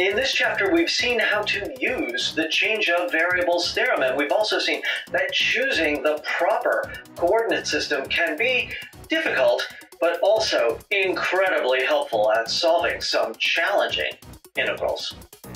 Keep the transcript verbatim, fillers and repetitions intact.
In this chapter, we've seen how to use the change of variables theorem, and we've also seen that choosing the proper coordinate system can be difficult, but also incredibly helpful at solving some challenging integrals.